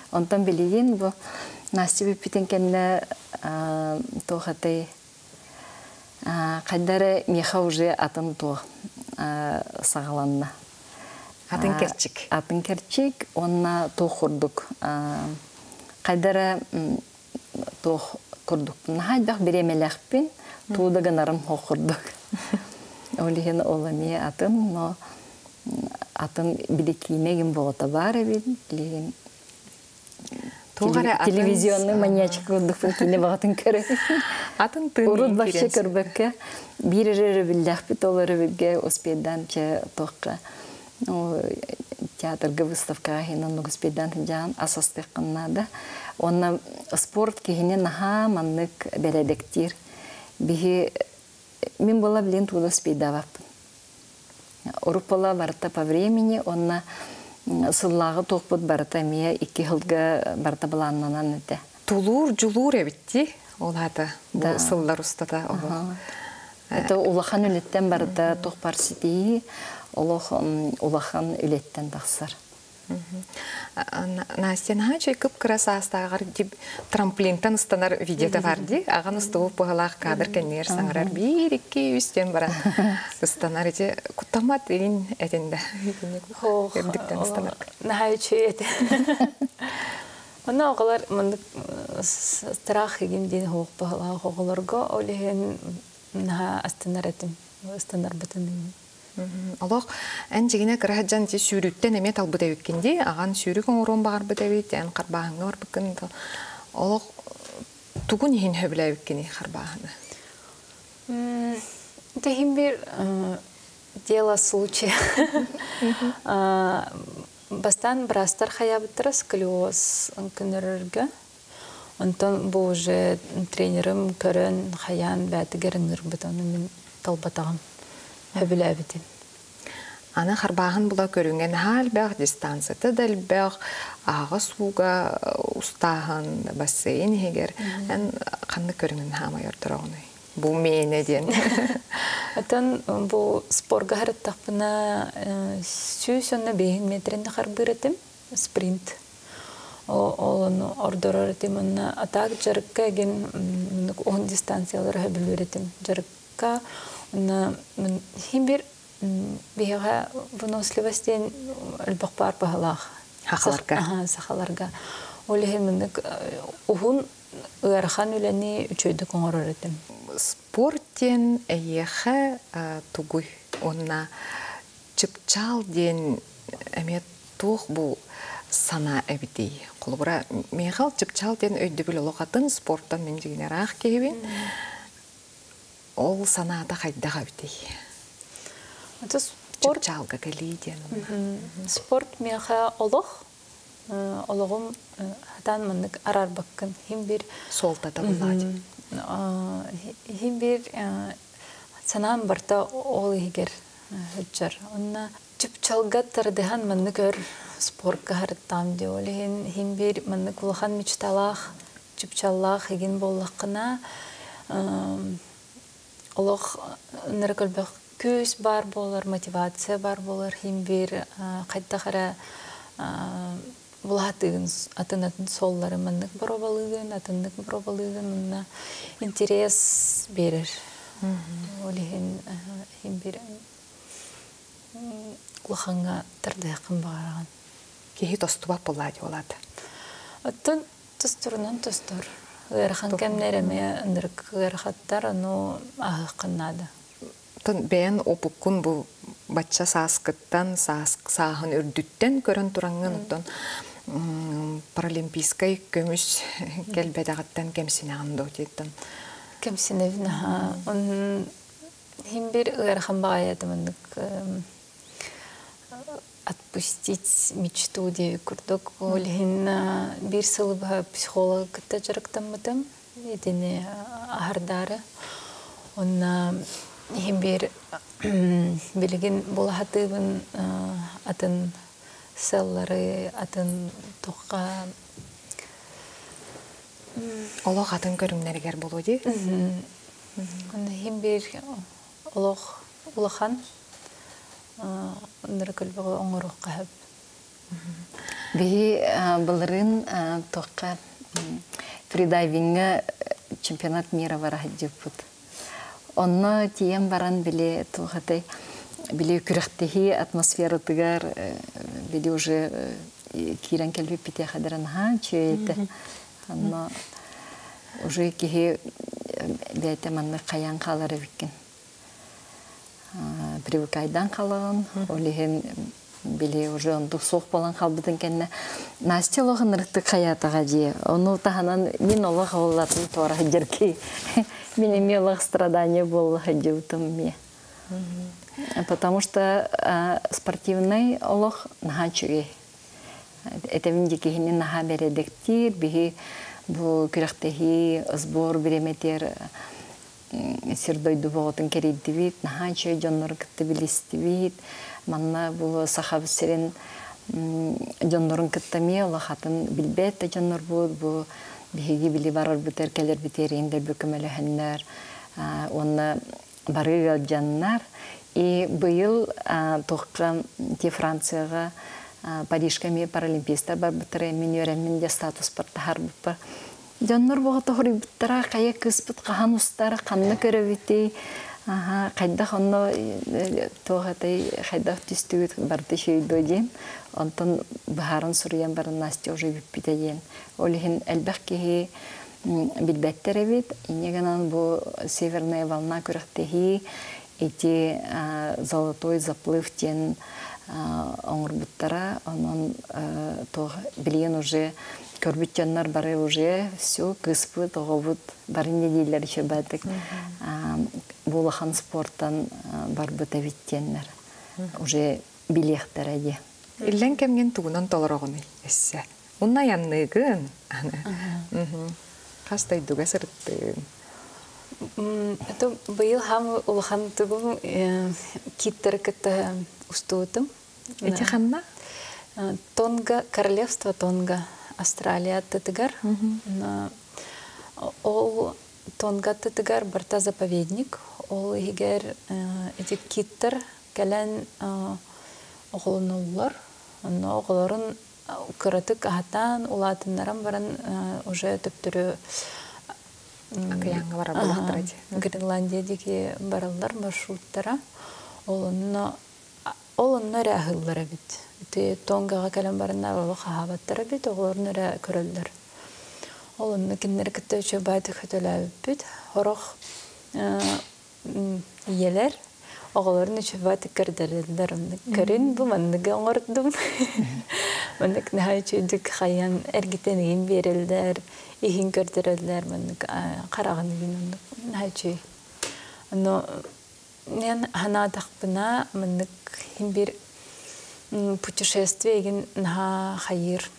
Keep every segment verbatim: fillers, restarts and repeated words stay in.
Онтан билигин бу Настя бипитен кенне тохатай кайдары меха уже атын то сагаланна. Атын керчик. Атын керчик, онна то курдук. Кайдары то курдук. Нахайдах беремелехпин, туудагынарым хокурдук. Олиген олами атын, но атын биликимеген болота бары бин, билеген телевизионный маньячик курдукпун кине багатын көрө. Атын тын. Урут бакча көрбөккө бир жере биллахпит олары бирге успедан че токка. Театрга выставка хинан успедан жан асастыкканнада. Онна спорт кихине наха маннык бередектир. Бихи мен была блин туда спидавап. Урупала барта по времени, онна сыллағы тоқпыт барта мия икки хылга барта баланнанан өте. Тулур, жулур эбитти, ол хата, бұл сыллар устата. Это улахан үлеттен барта тоқпар сити, улахан үлеттен тақсар. Настя, нахачай кып красастағар деп трамплинтан ұстанар видеода барды. Аған ұстығы бұғалақ кадр кәнер саңырар бір, екі, үстен бара ұстанар ете. Құттамат дейін әтенді. Ердіктен ұстанар. Нахачай әті. Оны оғалар страх еген дейін хоқ бұғалақ оғаларға олеген ұстанар әтім. Ұстанар бұтын дейін. Аллах, ән жегіне кірәджан те сүйріктен әмет ал бұда өткенде, аған сүйрік оңырын бағар бұда өйт, ән қарбағыңа бар бүкін. Аллах, тұғын ең хөбілі өткені қарбағыны? Это бір дело случая. Бастан бірастар хаябыттыр сколиоз күніріргі. Онтан бұл уже тренерім көрін хаян бәтігеріңір бұтаны мен талбатағым. Хөбіләбітін. Ана қарбағын бұла көрінген хал бәғ дистанцияты дәл бәғ ағы суға ұстағын бассейн егер ән қанды көрінген хама ердір оғыны. Бұл мейіне ден. Әтін бұл спорға харыттақпына сүйіс онна бейін метрінде қарбыр етім, спринт. Олыны ордыр өретім, онна атақ жарыққа еген оғын дистанциялары хөбіл өретім. Жарыққа Хим бир бияға выносливостен үлбақ бар бағалақ. Хақаларға. Сақаларға. Олы хеміндік ұғын ұярхан үләні үчөйді қоңыр өретім. Спорттен әйеқі тұғый. Онна чыпчал ден әмет тұқ бұл сана әбідей. Құлыбыра меғал чыпчал ден өйді біл олықатын спорттан мен жегінер ақ кейбен. Ол санада қайдаға өтей. Чыпчалға кәлейден. Спорт меға олық. Олығым хатан мұндық арар баққын. Хим бір... Солтада болады. Хим бір санам барта ол егер хүтчар. Онна чыпчалға тардыған мұндық өр спортқа харыттам де. Олы хим бір мұндық ұлыған мечталақ, чыпчаллақ еген боллаққына Олық нұркөлбіқ көз бар болар, мотивация бар болар, хим бір қайта қара бұлғатығын атын-атын соллары мұндық бұробалығын, атындық бұробалығын, мұнна интерес берір. Олығын хим бір ұлғанға тұрды яқын бағараған. Кейі тосты бап болады олады? Атын тұстырынан тұстыр. Ғырхан кәмнереме ындырық ғырхаттар, оно ағы қыннады. Бәйін опыққын бұл батша саскыттан, сағын үрдіттен көрін тұраңын, паралимпийскай көміш кәлбәдағаттан кәмсіне аңды өтеттін. Кәмсіне віна. Хим бір ғырхан бағаятымындық отпустить мечту де курдук олин бир сылба психолог кытта жарыктан мытым едине ахардары онна хим бир билген булахатыбын атын селлары атын тоққа олог атын көрүңнәргер болу ди онна хим бир олог улахан Ныркөл бұғы оңырық қағып. Биһи былырын тоққа фридайвингы чемпионат мира бара хаджиппут. Онно тием баран биле тухатай биле күрәхтеһи атмосфера тыгар биле уже кирен келбе пите хадыран ха чейте. Онно уже кихи бәйте манны каян калары биккен. Привыкайдан калаган, олиһен биле уже ондук соқ болан халбытын кенне. Настя логын рыкты каятага же. Ону таханан мин олог оллатын тора жерки. Мене мелых страдания было ходил-там мне. Потому что а, спортивный олог нахачуги. Это виндики хини наха бередектир, биги бу кирахтехи сбор береметер сирдой дубоготын кериддивит, нахачуги жоннор кыттыбилистивит, манна бу сахаб сирен жоннорун кыттами олохатын билбетте жоннор бу бу биһиги били барар битер келер битер инде бүкмеле хәннәр онна барыга жаннар и быел тохкам те Францияга Парижка ме паралимписта бар битер миньорен минде статус партахар бу жаннар бу тохри биттера кая кыспыт кахан устар канны көрөбити аха кайда хонно тохатай кайда түстүгүт барды шей доден онтон бахарын сурыян барын Настя уже биппитеген. Олихин элбахкихи билбеттеребит. Инеганан бу северная волна күрәхтехи эти золотой заплыв тен оңырбуттара. Онон тох билген уже көрбүтчаннар бары уже все кыспы тоғобут барын недейлер еще бәтік. Булахан спорттан барбыт әвиттеннер. Уже билехтер әде. Иллен кемген тугунан толорогуны эссе. Унна янныгын. Кастай дуга сыртты. Это быйыл хам улахан тугум киттер кытта устуутым. Эти ханна? Тонга, королевство Тонга, Австралия тытыгар. Ол Тонга тытыгар барта заповедник. Ол егер эти киттер кәлән оғылынулар. Но оғыларын кырытык ахатан, улатыннаран баран уже төптүрү Акаянга бара булактырады. Гренландиядеги баралдар маршруттара. Олонно олонно рахыллар бит. Те Тонгага калан барандар оло хабаттар бит, оғыларын ра көрөлдөр. Олонно киндер кытта өчө байды хөтөлөбүт бит. Хорох иелер оғыларын өчө байды көрдөрөлдөр. Көрүн бу мандыга оңордум. Мандык нахайчыдык хаян эргитенин берилдер. Ихин көрдөрөлдөр мандык караган gün нахайчы. Но мен хана тахпына мандык бир путешествие ген на хайыр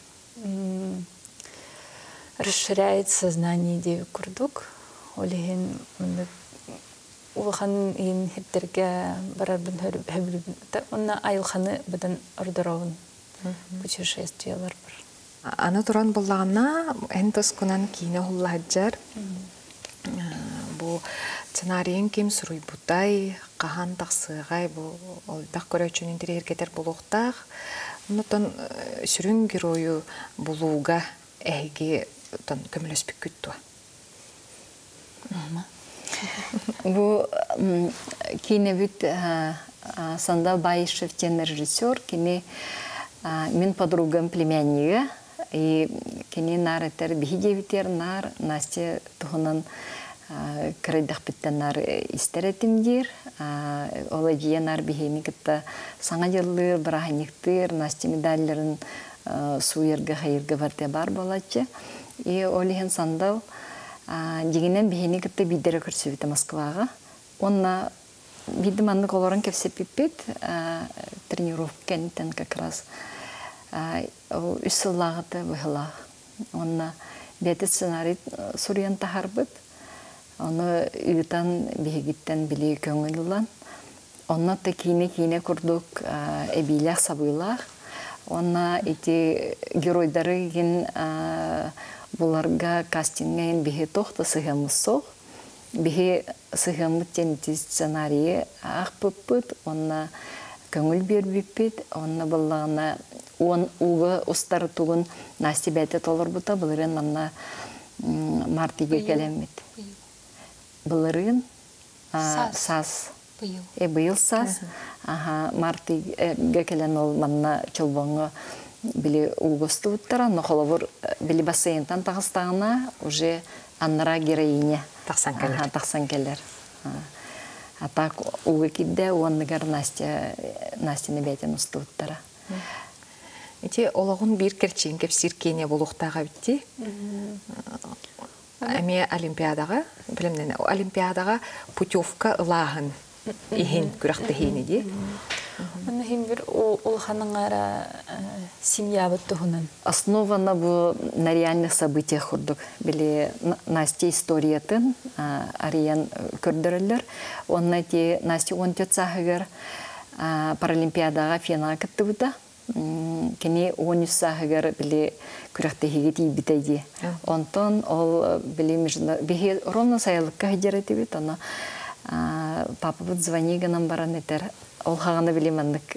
расширяет сознание деп курдук. Олеген мандык улхан ин хеттерге барабын хөбүлүн. Онна айылханы бидан ордоровун путешествиялар бар. Аны туран боллағына әнтос күнан кейіне ғылладжар. Бұл сценарийін кем сұруй бұтай, қахан тақсығай, бұл олдақ көрәчін интерьер кетер болуқтақ. Онытын сүрін герою болуға әйге көміліспік күттуа. Бұл кейіне бүт Сандал Баишев тен режиссер, кейіне мен подругам племяннига, и кені нар етер бихидевитер нар, Настя тұғынан кірайдақ біттен нар істер етімдер. Ола жия нар бихеймі кітті саңа жылы біраханиктер, Настя медаллерін суерге хайырға барте бар болачы. И олихен Сандал дегенен бихеймі кітті бидері көрсі Москваға. Онна видим, анны колоран кепсе пипит тренировка кенитен как раз үсіллағыты бұхылақ. Онна беті сценарий суриян тахарбыт. Оны үйітан бігіттен білі көңілілан. Онна та кейіне-кейіне күрдік әбейләқ сабыйлақ. Онна эти геройдары ген бұларға кастингейін бігі тоқты сығымыз соқ. Биһи сыгымыт тенти сценарии ах пыппыт, онна көңіл бербеппет, онна боллағына он уғы ұстары туғын Насти бәйті толыр бұта, бұлырын манна мартиге келемет. Бұлырын сас. Бұйыл сас. Мартиге келен ол манна чылбоңы білі уғысты ұттара, но қолыбыр білі бассейнтан тағыстағына уже аннара героине тақсан келер. Атак уғы кидде уанныгар Настины бәйтен ұсты ұттара. Ити олағын бір керчен кеп сиркене болуқтаға бітті. Әме олимпиадаға, білімден, олимпиадаға путевка ылағын ехен күріқті хейні де. Оны хем бір олғаның ара семья бұтты ғынан. Основана бұл на реальных событиях құрдық. Білі Насти историятын ариян көрдірілер. Онна те Насти он төрт сағығыр паралимпиадаға финал кітті бұта. Кені он үш сағығыр білі күріқті хегет ебітейді. Онтон ол білі ровно сайылыққа хедереті бет. Папа бұд звонигынан баран етер. Ол хағаны білемендік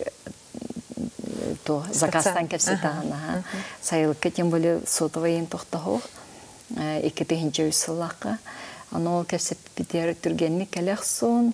заказтан кәпсі тағына. Сайылыққа тем болы сотовайын тоқтағу. Екі тегінші өйсілаққа. Аны ол кәпсі бітер түргенні кәлек сон.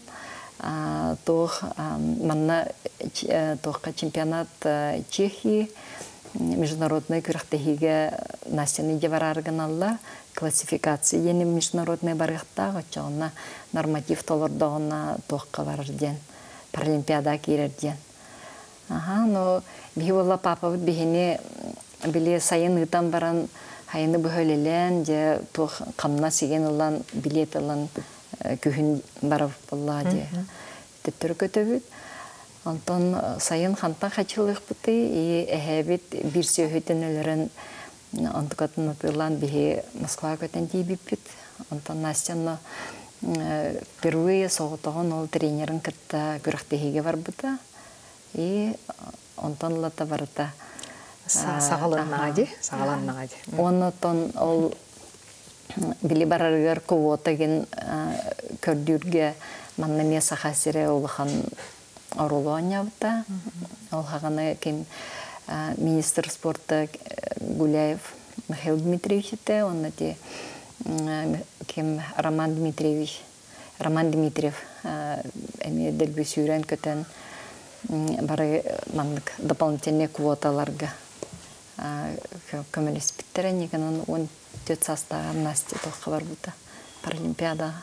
Манна тоққа чемпионат Чехии, международный күріқтігіге Настяны деварарған алла, классификация ені международный барғықтағы, чоғына норматив толырдығына тоққа барырден, паралимпиада керерден. Но бі олла папа бұд бігіне біле сайын ұйтан баран хайыны бұхөлелен, де тоқ қамна сеген ұлан билет ұлан күхін барып болла де. Теттір көтөбіт. Антон сайын хантан қачылық бұты, и әхәбет бір сөйхетін өлірін антықатын ұтылан бігі Москва көтен дейбіп біт. Антон Настяны впервые соғытығын ол тренерін кітті күріқтігіге бар бұта. И Антон лата барыта. Сағаланнаға де? Сағаланнаға де. Оны ол Били бараргар ковотаген көрдүрге маннаме сахасире олхан оролонявта. Ол хаганы кем министр спорта Гуляев Михаил Дмитриевич те, он те кем Роман Дмитриевич, Роман Дмитриев эми дельбесюрен көтен бары мандык дополнительные квоталарга көмелес биттерен егенен он төрт састағы Насти тоққа бар бұта паралимпиадаға.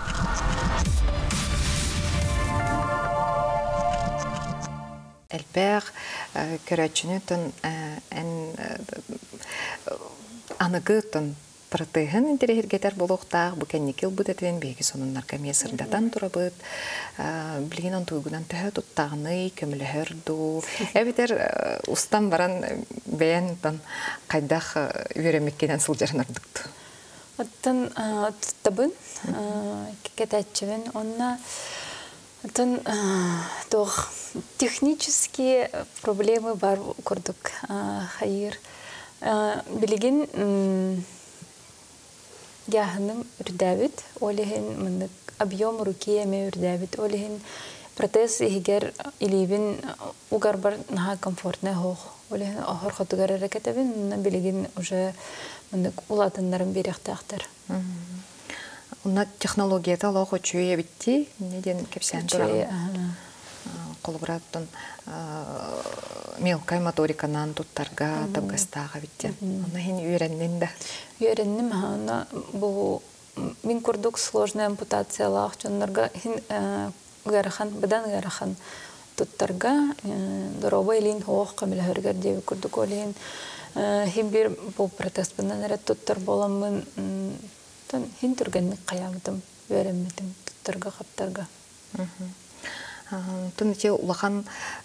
Әлбәқ көрәтшіні түн анығы түн Пратыгын интерегетер болуқтақ, бүкәннекел бұд әтвен бейгі сонын наркомия сырдатан тұра бұд, білген антуығынан түхі тұттағыны, көмілі хөрду. Әбетер ұстан баран бәйін қайдақ өремеккенен сылжарын ардықты. Оттан тұттабын, кекетәтчівін, онна оттан технические проблемы бар көрдік. Хайыр. Білген яханым үрдәбит, олихин мындык объем руки эме үрдәбит, олихин протез игер илибин угар бар наха комфортный хох, олихин ахор хатугар әрекетебин, мына билигин уже мындык улатынларын беректақтар. Уна технологията лохо чуе битти, неден кепсен туралы. Колбраттан мелкай моториканан туттарга табгастага битте. Аны хин үйреннен да. Үйреннем ана бу мин курдук сложная ампутация лах чоннарга хин гарахан бадан гарахан туттарга дороба илин хох камил хөргөр деп курдук олин хин бир бу протест банан рет туттар боламын тан хин турганны каябытым үйренмедим туттарга каптарга. Төнте улахан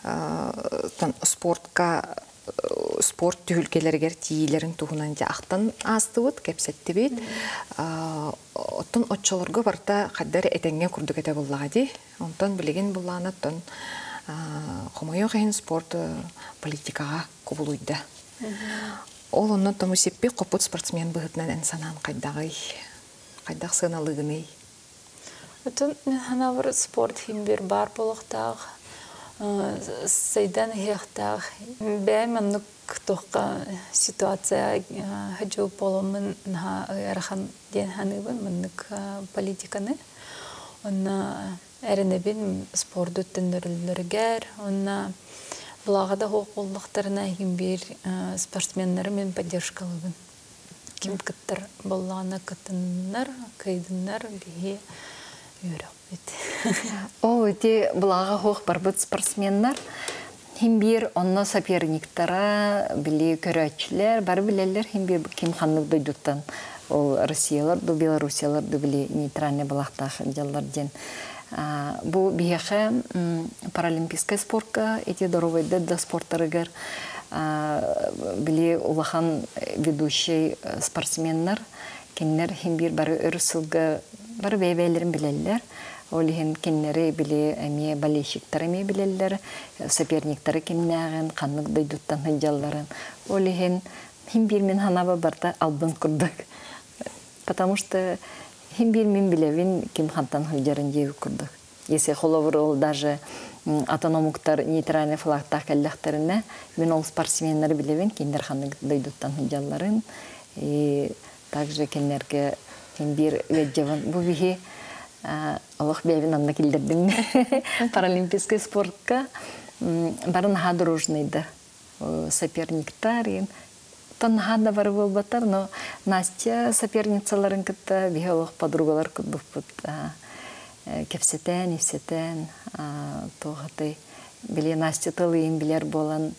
спортка спорт түгілкелергер тийлерін туғынан де ақтан астывыд, кәпсетті бейд. Оттын отчаларға барда қаддар әтенге күрдік әті бұллағады. Онтан білеген бұллағына тон қомайын қайын спорт политикаға көбілуйды. Ол онын tomu сеппе қопыт спортсмен бұғытынан әнсанан қайдағый, қайдақ сығыналығыны. Өтін мен хана бір спорт химбер бар болықтағы. Сайдан хехтах бәймәннук тоққа ситуация хаджу поломын на рахан ден ханыбын маннык политиканы. Онна әренебин спорду тендерлергер, онна булагада хокуллыктарына бир спортсменнер мен поддержкалыбын. Ким кыттар боллана кытыннар, кайдыннар бие үйрәп бит. О, те булага хок барбыт спортсменнар хим бир онна соперниктара били көрәчләр, бар биләләр хим бир ким ханны дойдуттан. Ол Россиялар, ду Белоруссиялар ду били нейтральный балактах жаллар ден. Бу бияхе паралимпийская спортка эти доровойды да спорттарыгар били улахан ведущий спортсменнар кеннер хим бир бары өрсүлгө бары бейбейлерин билелер. Олихин кеннери били эми болельщиктары эми билелер, соперниктары кеннягын каннык дойдуттан хыжалларын. Олихин хим бир мен ханаба барда албын курдук. Потому что хим бир мен билевин ким хантан хыжарын жеби курдук. Если холовыр ол даже автономуктар нейтральный флагтах каллахтарына мен ол спортсменнер билевин кеннер ханнык дойдуттан хыжалларын. И также кеннерге хим бир веджеван бу бихи Аллах бәйбін анна келдердің. Паралимпийский спортка барын хадыружныйды. Соперниктар. Танхада бары бол батар, но Настя соперницаларын кітті, бейхалық подругалар күдбіп бұд. Кепсетен, ефсетен, тоғытай. Біле Настя тылыйын білер болан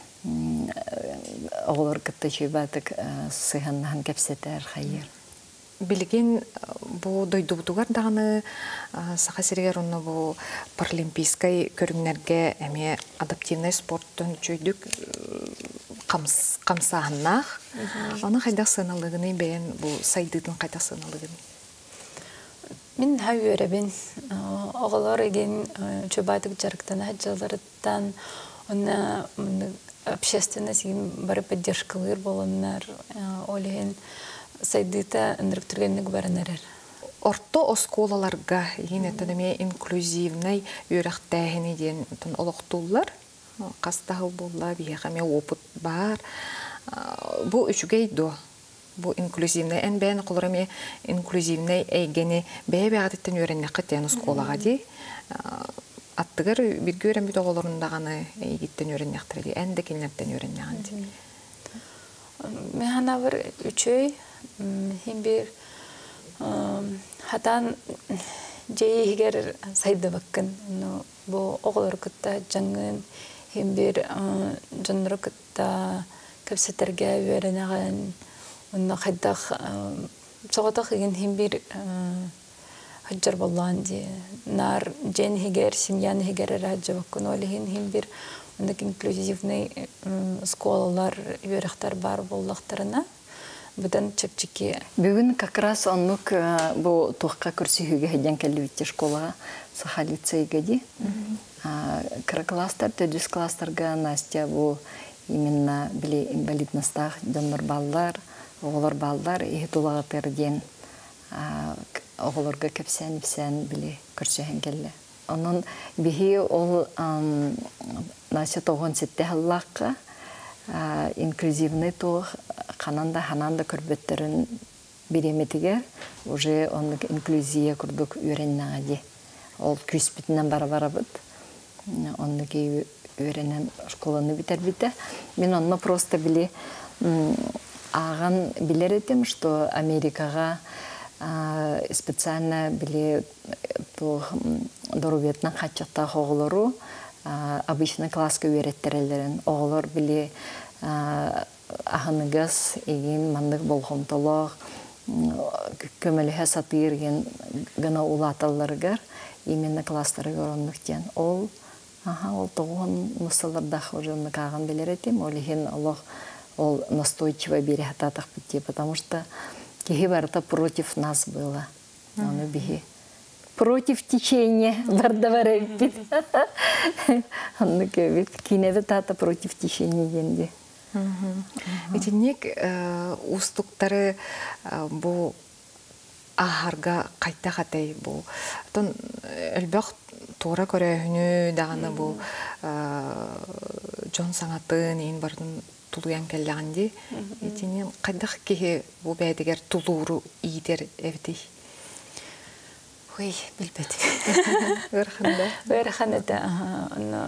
оғылар кітті жүйбатық сыйғаннаған кепсетер қайыр. Билген бу дойдубутугар даганы саха сиргер онно бу паралимпийской көрүңнерге эме адаптивный спорттун чөйдүк камс камсааннах аны кайда сыналыгыны бен бу сайдыдын кайда сыналыгын Мин хавюребин оголор эген чөбатык жарыктан хаджаларыттан онна общественность бары поддержкалыр болоннар олен сайдыта энергетергенник баранарар. Орто осколаларга егин этенеме инклюзивный үйрәктәһини ден тон олоктуллар. Кастагыл булла бияхаме опыт бар. Бу үчүгей до. Бу инклюзивный эн бен кулраме инклюзивный эйгени бәбәгәттен үйрәннәк тен осколага ди. Аттыгар бир görәм бит оголорундаганы эйгиттен үйрәннәктер ди. Энде кинләрдән үйрәннәгән ди. Механавр үчөй хим бир хатан жейгер сайды баккын бу оголор кытта жаңын хим бир жанры кытта кепсетерге үйренеген онна хайдах соготах еген хим бир хаджар боллан ди нар жен хигер семьяны хигер раджа баккын олихин хим бир ондак инклюзивный школалар үйрәктәр бар боллактарына Бұдан чепчеке. Бүгін как раз оннук бұл тоққа көрсігіге хеден кәлівітті школа саха лицейге де. Кірі кластар, төдіс кластарға Настя бұл именно біле инвалидностах донор баллар, оғылар баллар, ехі тулаға перден оғыларға көпсән-псән біле көрсіген кәлі. Onun bihi ol Настя тоғын сетте халлаққа инклюзивный тоқ қананда хананда көрбеттерін береметіге уже оның инклюзия күрдік үйреннеға де. Ол күс бітінен бара-бара бұд. Оның үйренен школаны бітер біті. Мен оны просто біле аған білер етем, что Америкаға специально біле дороветнан қатчақта оғылыру обычно класска үйреттерелерін. Оғылыр біле ағынығыз еген мандық болғымтылық, көмілігі сатыр еген ғына улаталарығар, именно кластары көрінліктен. Ол тоғын мұсылырдақ ұжынлық ағын білер етем, ол еген ол настойчиво бері хататақ бітте, потому что кеге барыта против нас было. Оны бігі. Против течения бардавара бит. Оны көбіт. Кинеде тата против течения денде. Этинек устуктары бу ахарга кайта хатай бу. Тон элбек тура көрөһүнү даганы бу жон саңатын ин бардын тулуян келланди. Итинен кайдах ки бу бәдигер тулуру идер эвди. Ой, билбет. Өрхәндә. Өрхәндә, аны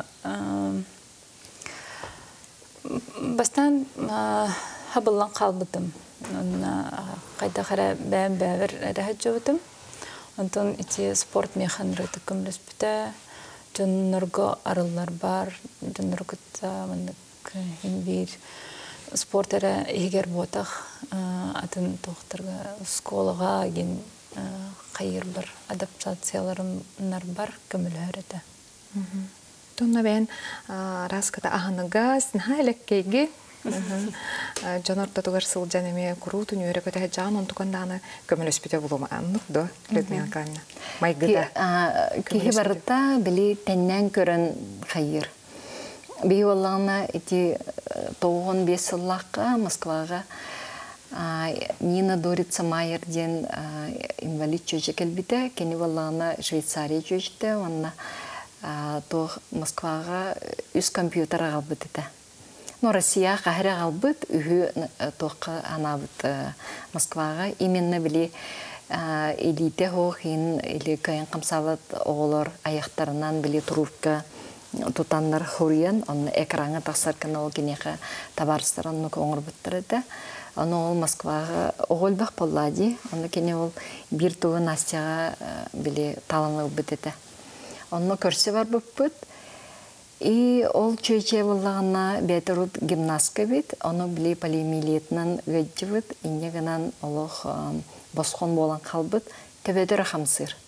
бастан хабыллан калбытым. Кайда хара бәм бәвер рәһәҗәвтем. Антон ити спорт механрыты көмлеспитә. Жоннорго арыллар бар. Жоннорго мындык бир спортера егер ботах атын тохтырга школага ген кайыр бір адаптацияларымнар бар көмілөреді. Тонна бән раската аханыга сынха элеккейги жанорта тугар сылжан эме куру түнүрө көтө жан онтуканданы көмөлөспүтө булума аннык до летмен канна. Майгыда. Кихи барыта били теннен көрөн кайыр. Би оллана ити тоон бес жыллакка Москвага Нина Дорица Майерден инвалид чөжі келбіті, кені валлағына Швейцария чөжді, онна то Москваға үз компьютер қалбыты. Но Россия қағыры қалбыт, үйі тоққа анабыт Москваға. Именно білі элите хоқин, или көйін қамсават оғылар аяқтарынан білі трубка тұтанлар хұриян, оны экраңы тақсарканы ол кенеға табарыстараны көңір бұттырыды. Аны ол Москваға оғылбақ боллади, оны кене ол бір туы Настяға біле таланыл бітеді. Оны көрсе бар бұп бұд. И ол чөйче болағына бәтірут гимнастка бит, оны біле полиэмилиетінен өтті бұд, инегінен олық босқан болан қалбыд, төбедері қамсыр.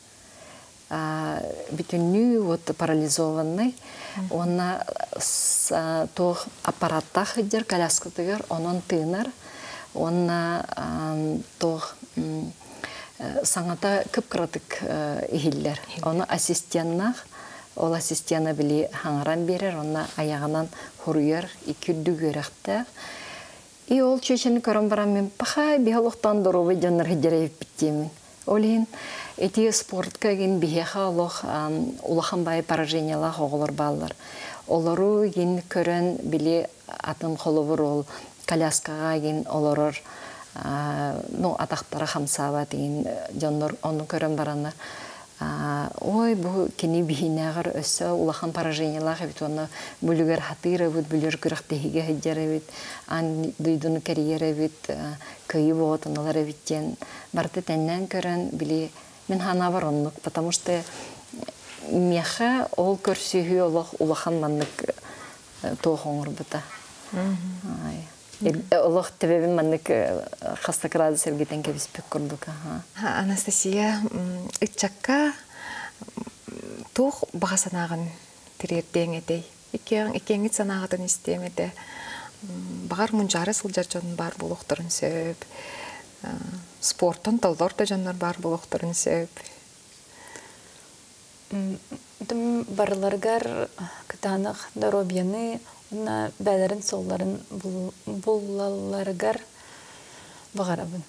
Бүтінні вот парализованный, оны тоқ аппаратта қыдер, коляскатығыр, оның тыынар, онна тоқ саңата көп қыратық ихиллер. Оны ассистеннақ, ол ассистена білі хаңаран берер, онна аяғынан хуруер, икүрді көріқтақ. И ол чөшіні көрім барам мен пақа биологтан дұрубы жонлар хеджерейіп біттемін. Олин эти спортка ген бихеха олох улахан бай поражениялах оғылар баллар. Олару ген көрін білі атын қолыбыр ол коляскаға ген оларыр атақтара хамсаба деген жонлар оны көрін бараны. Ой, бұл кені бихинағыр өссі улахан поражениялах бит оны бүлігер хатыры бит, бүлігер күріқтегіге хеджері бит, ан дүйдіні карьера бит, көйі болатын олар биттен. Барды тәннен көрін білі мен хана бар онлық, потому что меха ол көрсүйі олақ улахан маннық тоқ оңыр бұта. Олақ төбебін маннық қастықырады сәргетен кебіспек көрдік. Анастасия, үтчакка тоқ баға санағын тірерден әдей. Икеңіт санағытын істемеді. Бағар мұнжары сылжар жонын бар болуқтырын сөп. Спорттан талдар да жандар бар болуқтырын сөп. Барыларгар кытанық доробияны бәлерін солларын бұллаларгар бағарабын.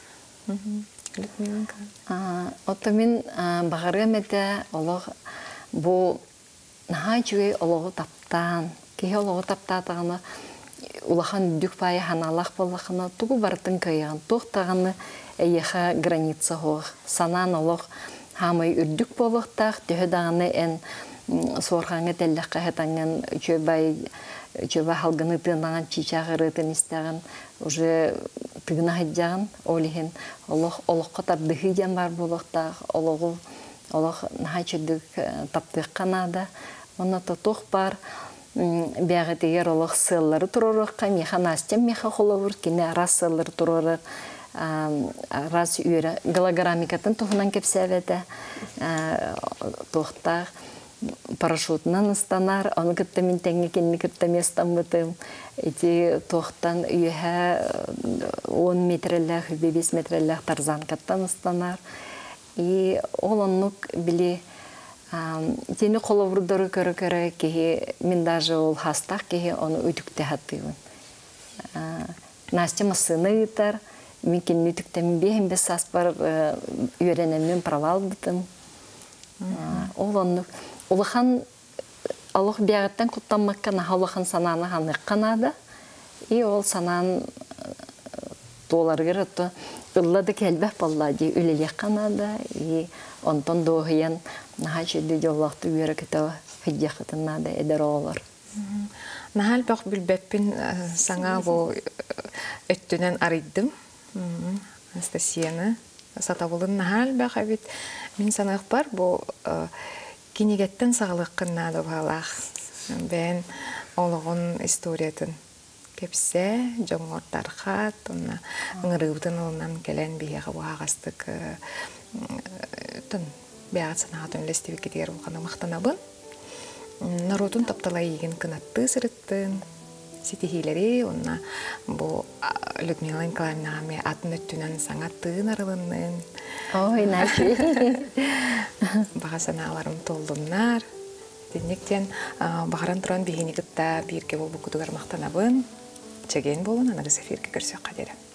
Отто мен бағарға мәді олық бұл наға жүге олығы таптан, кейі олығы таптатығаны улахан дүк байы ханалақ болақына тұғы бардың көйіған тоқтағаны әйеға граница хоқ. Санан олық хамай үрдік болықтақ, түйі дағаны ән сорғаңы тәліққа әтаңын чөбай халғыны тыңдаған чичағыры тыныстағын уже тығына хаджағын олығын олыққа тардығы ден бар болықтақ, олық наға чөдік таптық қанада. Оны тоқ бар. Бәғі тегер олық сыллары тұрырыққа, меха Настен меха қолауыр, кені раз сыллары тұрырық, раз үйері голограммикатын тұғынан кепсәведі, тоқтақ парашютынан ұстанар, оны күтті мен тәңі кені күтті местан бұтым, әті тоқтан үйе он метрелләқ, бес метрелләқ тарзан каттан ұстанар. И ол онық біле Тені қоловырдары көрі-көрі кеге, мен даже ол хастақ кеге оны өтікті хаттығын. Настя масыны ұйтар, Микин нүтіктен бейін бес аспар үйренеммен провал бұтым. Ол онны. Олыхан Аллах бияғыттан құттанмаққана, Аллахын сананы ханы қанады. И ол санан доларгыр отто ыллады кәлбәп баллади үлелек қанады. И онтон доғыян наға жеді жолақты үйері кетау хыдияқытынады әдер олар. Нахал бақ бүлбәппін саңа бұл өттінен арыйдым. Анастасияны сатабылын нахал бақ әбет. Мен санақ бар бұл кенегеттен сағылық қыннады бағалақ. Бән олығын историятын кепсе, жоңғыртарға, тұнна ұңырығыдың олынан кәлән бейеғі бұғағастық бәғат санағатын үлестеві кетер болғаны мақтанабын. Народун таптала еген кынатты сырыттын, сетихилери, онна бұл Людмила Николаевнағаме атын өттінен саңаттығын арылынын. Ой, нәші. Баға санағаларым толдымнар. Деннектен бағаран тұран бейгені күтті бірге бұл бұқыдығар мақтанабын. Чеген болын, анағы сәферге көрсек қадері.